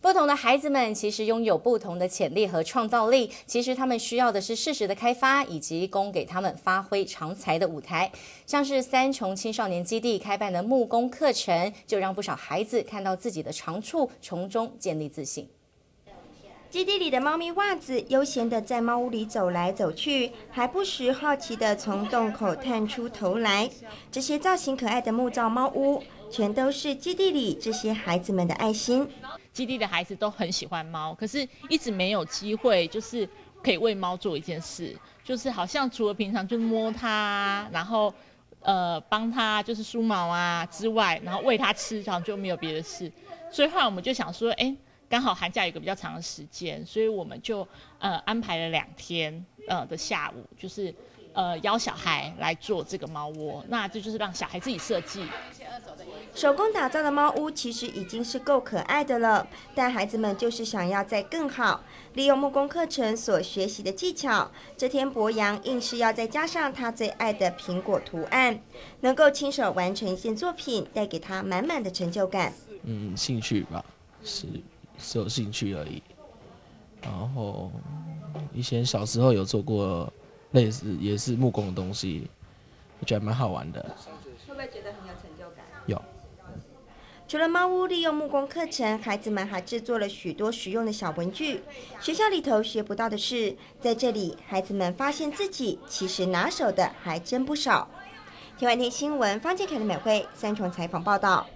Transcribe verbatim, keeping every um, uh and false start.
不同的孩子们其实拥有不同的潜力和创造力，其实他们需要的是适时的开发，以及供给他们发挥长才的舞台。像是三重青少年基地开办的木工课程，就让不少孩子看到自己的长处，从中建立自信。 基地里的猫咪袜子悠闲地在猫屋里走来走去，还不时好奇地从洞口探出头来。这些造型可爱的木造猫屋，全都是基地里这些孩子们的爱心。 基地的孩子都很喜欢猫，可是一直没有机会，就是可以为猫做一件事，就是好像除了平常就摸它，然后呃帮它就是梳毛啊之外，然后喂它吃，好像就没有别的事。所以后来我们就想说，哎，刚好寒假有一个比较长的时间，所以我们就呃安排了两天呃的下午，就是呃邀小孩来做这个猫窝，那这就是让小孩自己设计。 手工打造的猫屋其实已经是够可爱的了，但孩子们就是想要再更好，利用木工课程所学习的技巧。这天博洋硬是要再加上他最爱的苹果图案，能够亲手完成一件作品，带给他满满的成就感。 嗯，兴趣吧，是是有兴趣而已。然后以前小时候有做过类似也是木工的东西，我觉得蛮好玩的。 会不会觉得很有成就感？ 有。 除了猫屋利用木工课程，孩子们还制作了许多实用的小文具。学校里头学不到的事，在这里孩子们发现自己其实拿手的还真不少。天晚天新闻，方建凯的美惠三重采访报道。